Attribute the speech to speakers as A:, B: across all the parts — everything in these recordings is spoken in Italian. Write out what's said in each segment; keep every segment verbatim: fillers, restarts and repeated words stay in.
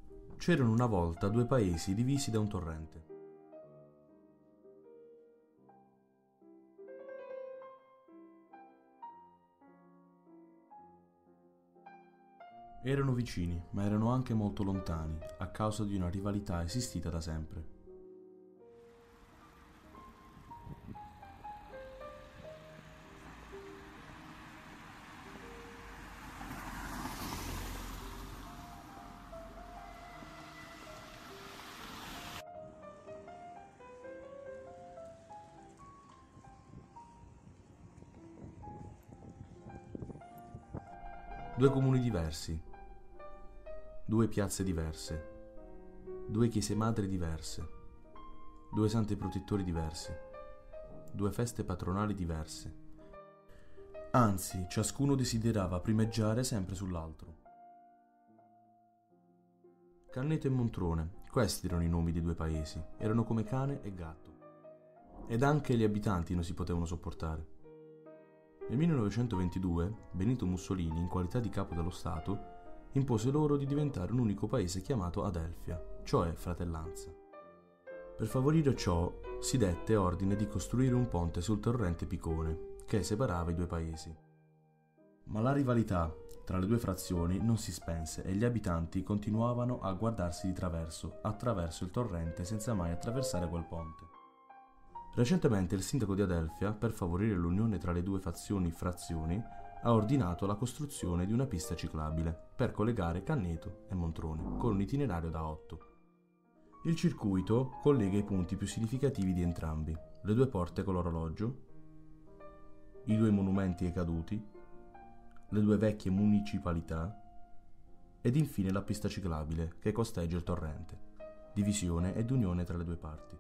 A: C'erano una volta due paesi divisi da un torrente. Erano vicini, ma erano anche molto lontani, a causa di una rivalità esistita da sempre. Due comuni diversi, due piazze diverse, due chiese madri diverse, due santi protettori diversi, due feste patronali diverse. Anzi, ciascuno desiderava primeggiare sempre sull'altro. Canneto e Montrone, questi erano i nomi dei due paesi, erano come cane e gatto. Ed anche gli abitanti non si potevano sopportare. Nel millenovecentoventidue Benito Mussolini, in qualità di capo dello Stato, impose loro di diventare un unico paese chiamato Adelphia, cioè fratellanza. Per favorire ciò, si dette ordine di costruire un ponte sul torrente Picone, che separava i due paesi. Ma la rivalità tra le due frazioni non si spense e gli abitanti continuavano a guardarsi di traverso, attraverso il torrente, senza mai attraversare quel ponte. Recentemente il sindaco di Adelphia, per favorire l'unione tra le due fazioni frazioni, ha ordinato la costruzione di una pista ciclabile per collegare Canneto e Montrone con un itinerario da otto. Il circuito collega i punti più significativi di entrambi, le due porte con l'orologio, i due monumenti ai caduti, le due vecchie municipalità ed infine la pista ciclabile che costeggia il torrente, divisione ed unione tra le due parti.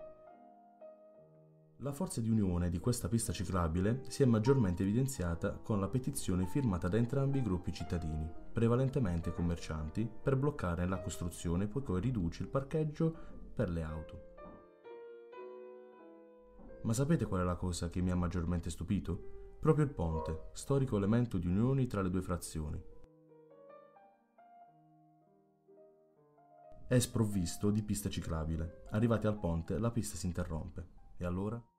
A: La forza di unione di questa pista ciclabile si è maggiormente evidenziata con la petizione firmata da entrambi i gruppi cittadini, prevalentemente commercianti, per bloccare la costruzione poiché riduce il parcheggio per le auto. Ma sapete qual è la cosa che mi ha maggiormente stupito? Proprio il ponte, storico elemento di unione tra le due frazioni. È sprovvisto di pista ciclabile. Arrivati al ponte, la pista si interrompe. E allora?